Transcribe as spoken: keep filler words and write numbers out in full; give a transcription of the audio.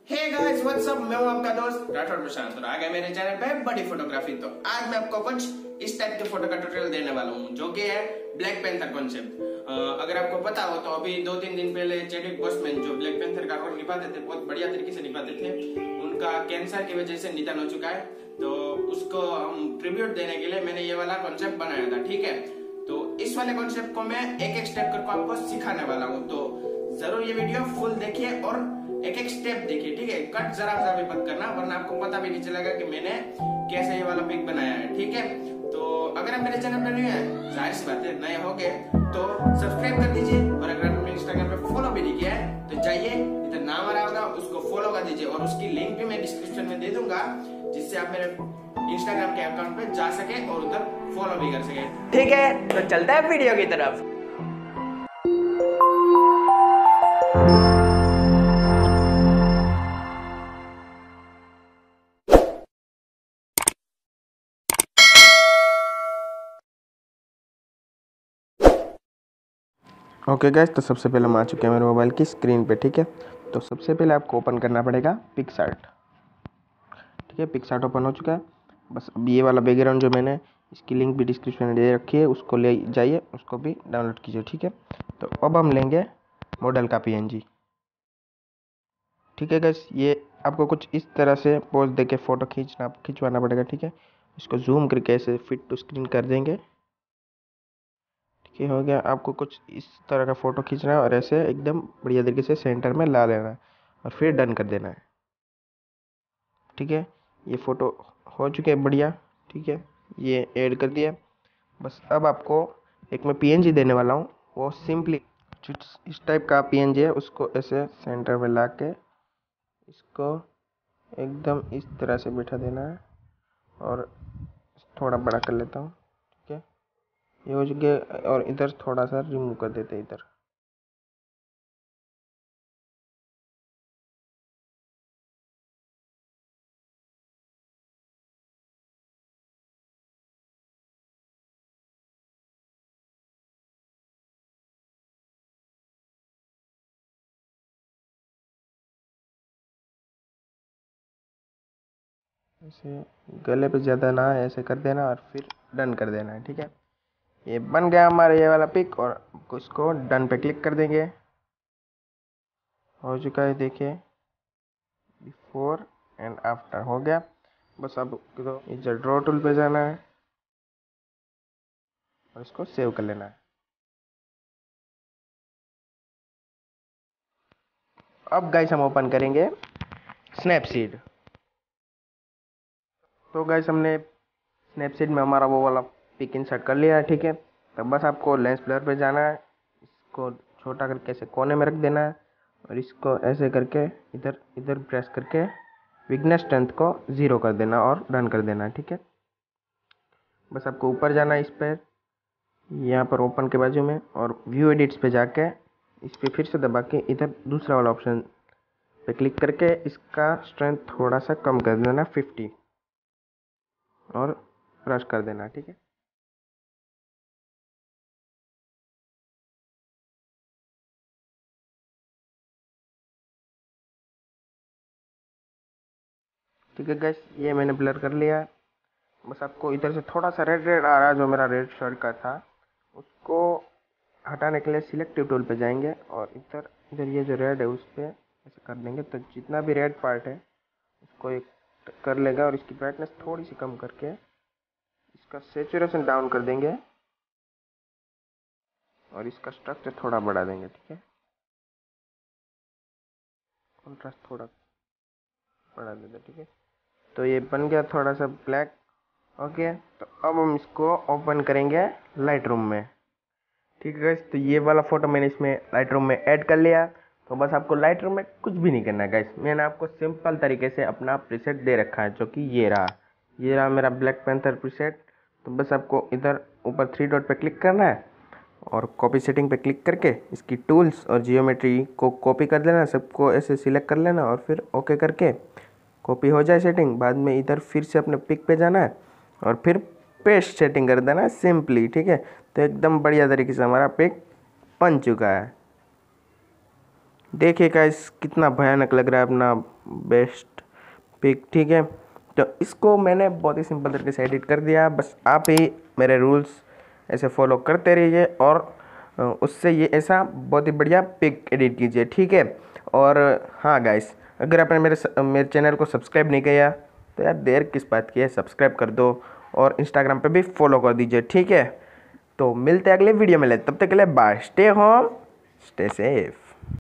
Hey guys what's up, मैं हूं आपका दोस्त राठौर प्रशांत और आ गए मेरे चैनल पे बड़ी फोटोग्राफी। तो आज मैं आपको कुछ इस टाइप के फोटो का ट्यूटोरियल देने वाला हूं जो कि है ब्लैक पैंथर कॉन्सेप्ट। अगर आपको पता हो तो अभी दो तीन दिन पहले चैडविक बोसमैन जो ब्लैक पैंथर का रोल निभाते थे, बहुत बढ़िया तरीके से निभाते थे, उनका कैंसर की वजह से निधन हो चुका है। तो उसको हम ट्रिब्यूट देने के लिए मैंने ये वाला कॉन्सेप्ट बनाया था। ठीक है, तो इस वाले कॉन्सेप्ट को मैं एक एक स्टेप करके आपको सिखाने वाला हूँ। तो जरूर ये वीडियो फुल देखिए और एक एक स्टेप देखिए। ठीक है, कट जरा सा भी मत करना वरना आपको पता भी नहीं चलेगा कि मैंने कैसे ये वाला पिक बनाया है। ठीक है, तो अगर आप मेरे चैनल पर नए हैं, जाहिर सी बात है नए हो गए तो सब्सक्राइब कर दीजिए, और अगर आपने इंस्टाग्राम पे फॉलो भी नहीं किया है तो जाइए, इधर नाम आ रहा होगा उसको फॉलो कर दीजिए, और उसकी लिंक भी मैं डिस्क्रिप्शन में दे दूंगा जिससे आप मेरे इंस्टाग्राम के अकाउंट पे जा सके और उधर फॉलो भी कर सके। ठीक है, तो चलते हैं वीडियो की तरफ। ओके गैस, तो सबसे पहले हम आ चुके हैं मेरे मोबाइल की स्क्रीन पे। ठीक है, तो सबसे पहले आपको ओपन करना पड़ेगा पिक्सआर्ट। ठीक है, पिक्सआर्ट ओपन हो चुका है। बस अब ये वाला बैकग्राउंड जो मैंने इसकी लिंक भी डिस्क्रिप्शन में दे रखी है उसको ले जाइए, उसको भी डाउनलोड कीजिए। ठीक है, तो अब हम लेंगे मॉडल का पीएनजी। ठीक है गैस, ये आपको कुछ इस तरह से पोज दे के फ़ोटो खींचना खिंचवाना पड़ेगा। ठीक है, इसको जूम करके ऐसे फिट टू स्क्रीन कर देंगे। ठीक हो गया, आपको कुछ इस तरह का फ़ोटो खींचना है और ऐसे एकदम बढ़िया तरीके से सेंटर में ला लेना है और फिर डन कर देना है। ठीक है, ये फ़ोटो हो चुके हैं बढ़िया। ठीक है, ये ऐड कर दिया। बस अब आपको एक मैं पीएनजी देने वाला हूँ, वो सिंपली इस टाइप का पीएनजी है, उसको ऐसे सेंटर में ला के इसको एकदम इस तरह से बिठा देना है और थोड़ा बड़ा कर लेता हूँ। ठीक है, ये हो चुके, और इधर थोड़ा सा रिमूव कर देते हैं इधर। ऐसे गले पे ज़्यादा ना है, ऐसे कर देना और फिर डन कर देना है। ठीक है, ये बन गया हमारा ये वाला पिक, और इसको डन पे क्लिक कर देंगे। हो चुका है, देखिए बिफोर एंड आफ्टर हो गया। बस अब तो इधर ड्रॉ टूल पे जाना है और इसको सेव कर लेना है। अब गाइस हम ओपन करेंगे स्नैपसीड। तो गाइस हमने स्नैपसीड में हमारा वो वाला पिक इंसर्ट कर लिया है। ठीक है, तो बस आपको लेंस ब्लर पे जाना है, इसको छोटा करके ऐसे कोने में रख देना है और इसको ऐसे करके इधर इधर प्रेस करके विगनेस स्ट्रेंथ को ज़ीरो कर देना और रन कर देना। ठीक है, बस आपको ऊपर जाना है इस पर, यहाँ पर ओपन के बाजू में, और व्यू एडिट्स पे जाके इस पर फिर से दबा के इधर दूसरा वाला ऑप्शन पे क्लिक करके इसका स्ट्रेंथ थोड़ा सा कम कर देना फिफ्टी और ब्रश कर देना। ठीक है, ठीक है गैस, ये मैंने ब्लर कर लिया है। बस आपको इधर से थोड़ा सा रेड रेड आ रहा है जो मेरा रेड शर्ट का था, उसको हटाने के लिए सिलेक्टिव टूल पे जाएंगे और इधर इधर ये जो रेड है उस पर ऐसे कर देंगे, तो जितना भी रेड पार्ट है उसको एक कर लेगा, और इसकी ब्राइटनेस थोड़ी सी कम करके इसका सेचुरेशन डाउन कर देंगे और इसका स्ट्रक्चर थोड़ा बढ़ा देंगे। ठीक है, कॉन्ट्रास्ट थोड़ा बढ़ा देते। ठीक है, तो ये बन गया थोड़ा सा ब्लैक। ओके, तो अब हम इसको ओपन करेंगे लाइट रूम में। ठीक है, तो ये वाला फोटो मैंने इसमें लाइट रूम में ऐड कर लिया। तो बस आपको लाइट रूम में कुछ भी नहीं करना है गाइस, मैंने आपको सिंपल तरीके से अपना प्रीसेट दे रखा है जो कि ये रहा ये रहा मेरा ब्लैक पैंथर प्रीसेट। तो बस आपको इधर ऊपर थ्री डॉट पे क्लिक करना है और कॉपी सेटिंग पे क्लिक करके इसकी टूल्स और जियोमेट्री को कॉपी कर लेना, सबको ऐसे सिलेक्ट कर लेना और फिर ओके करके कॉपी हो जाए सेटिंग। बाद में इधर फिर से अपने पिक पे जाना है और फिर पेस्ट सेटिंग कर देना है सिंपली। ठीक है, तो एकदम बढ़िया तरीके से हमारा पिक बन चुका है। देखिए गाइस कितना भयानक लग रहा है अपना बेस्ट पिक, ठीक है। तो इसको मैंने बहुत ही सिंपल तरीके से एडिट कर दिया। बस आप ही मेरे रूल्स ऐसे फॉलो करते रहिए और उससे ये ऐसा बहुत ही बढ़िया पिक एडिट कीजिए, ठीक है। और हाँ गाइस, अगर आपने मेरे मेरे चैनल को सब्सक्राइब नहीं किया तो यार देर किस बात की है, सब्सक्राइब कर दो और इंस्टाग्राम पे भी फॉलो कर दीजिए, ठीक है। तो मिलते हैं अगले वीडियो में, ले तब तक के लिए bye, stay home stay safe.